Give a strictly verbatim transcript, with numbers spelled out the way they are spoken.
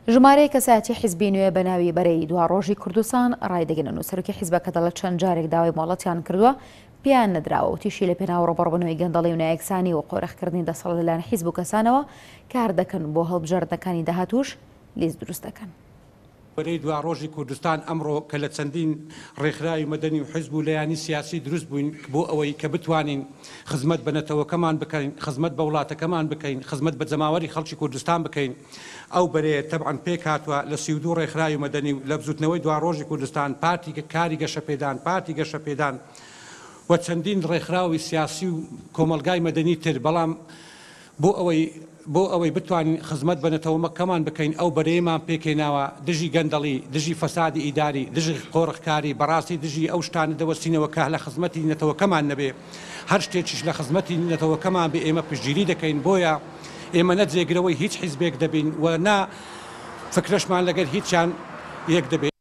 ژمارەیە کەسایەتی حیزبی نوێ بە ناوی بەرەی دواڕۆژی کوردستان ڕایدەگەنن و سەرۆکی حیزبەکە دەڵێت چەند جارێک داوای مۆڵەتیان کردووە پیان نەدراوە و تیشی لە پێناو ڕۆبەڕبوونەوەی گەندەڵی و نایەکسانی و قۆرەخکردنی دەسەڵات لەلایەن حیزب و کەسانەوە کار دەکەن بۆ هەڵبژاردنەکانی داهاتووش لیست دروست دەکەن. بەرەی دواڕۆژی کوردستان ئەمڕۆ کە لە چەندین ڕێکخراوی مەدەنی و حیزب و لایانی سیاسی دروست بووین بۆ ئەوەی کە بتوانین خزمەت بە نەتەوەکەمان بکەین، خزمەت بە وڵاتەکەمان بکەین، خزمەت بە جەماوەری خەڵکی کوردستان بکەین. ئەو بەرەیە تەبعاً پێک هاتووە لە سی و دوو ڕێکخراوی مەدەنی و لە بزوتنەوەی دواڕۆژی کوردستان پارتی کاری گەشەپێدان، پارتی گەشەپێدان و چەندین ڕێکخراوی سیاسی و کۆمەلگای مەدەنی تر. بەڵام بۆ ئەوەی بۆ ئەوەی بتوانین خزمەت بە نەتەوەکەمان بکەین ئەو بەرەیەمان پێکێناوە دژی گەندەڵی، دژی فەسادی ئیداری، دژی قۆڕخکاری، بەڕاستی دژی ئەو شتانە دەوەستینەوە کە لە خزمەتی نەتەوەکەمان نەبێ، هەر شتێکیش لە خزمەتی نەتەوەکەمان بێ ئێمە پشتگیری دەکەین. بۆیە ئێمە نەجێگرەوەی هیچ حیزبێک دەبین و نا فکرەشمان لەگەر هیچیان یەک دەبێت.